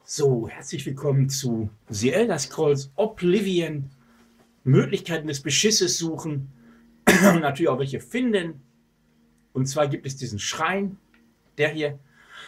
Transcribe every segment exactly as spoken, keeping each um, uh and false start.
So, herzlich willkommen zu The Elder Scrolls Oblivion. Möglichkeiten des Beschisses suchen und natürlich auch welche finden. Und zwar gibt es diesen Schrein, der hier.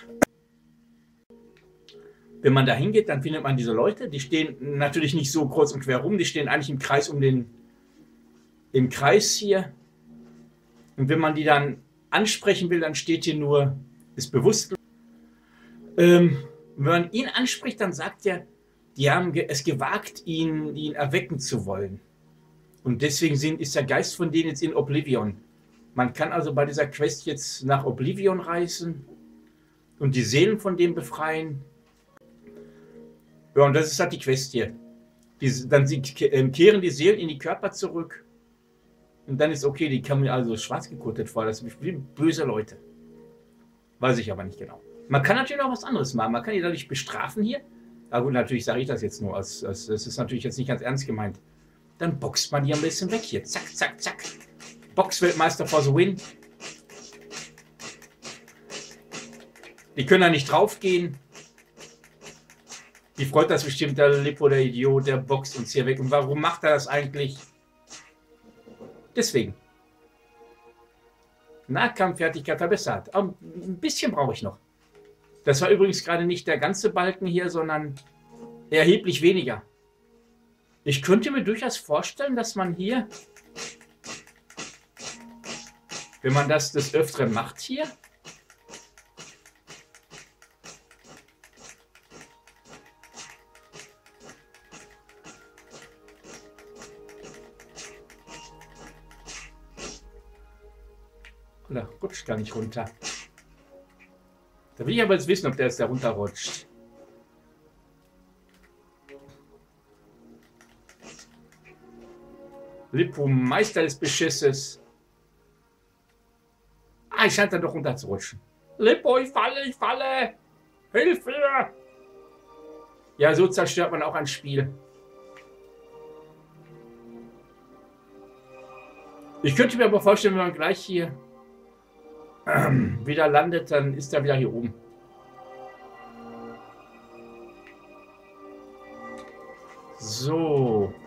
Wenn man da hingeht, dann findet man diese Leute, die stehen natürlich nicht so kreuz und quer rum, die stehen eigentlich im Kreis um den, im Kreis hier. Und wenn man die dann ansprechen will, dann steht hier nur, ist bewusstlos. Ähm, wenn man ihn anspricht, dann sagt er, die haben es gewagt, ihn, ihn erwecken zu wollen. Und deswegen sind, ist der Geist von denen jetzt in Oblivion. Man kann also bei dieser Quest jetzt nach Oblivion reisen und die Seelen von dem befreien. Ja, und das ist halt die Quest hier. Die, dann sie, äh, kehren die Seelen in die Körper zurück. Und dann ist okay, die kann mir also schwarz gekuttet vor. Das sind böse Leute. Weiß ich aber nicht genau. Man kann natürlich auch was anderes machen. Man kann die dadurch bestrafen hier. Aber gut, natürlich sage ich das jetzt nur. Als, als, das ist natürlich jetzt nicht ganz ernst gemeint. Dann boxt man die ein bisschen weg hier. Zack, zack, zack. Boxweltmeister for the win. Die können da nicht draufgehen. Die freut das bestimmt, der Lippo, der Idiot, der boxt uns hier weg. Und warum macht er das eigentlich? Deswegen. Nahkampffertigkeit verbessert. Aber ein bisschen brauche ich noch. Das war übrigens gerade nicht der ganze Balken hier, sondern erheblich weniger. Ich könnte mir durchaus vorstellen, dass man hier, wenn man das des Öfteren macht hier, oder rutscht gar nicht runter. Da will ich aber jetzt wissen, ob der jetzt da runterrutscht. Lippo, Meister des Beschisses. Ah, ich scheint da doch runter zu rutschen. Lippo, ich falle, ich falle. Hilfe! Ja, so zerstört man auch ein Spiel. Ich könnte mir aber vorstellen, wenn man gleich hier wieder landet, dann ist er wieder hier oben. So.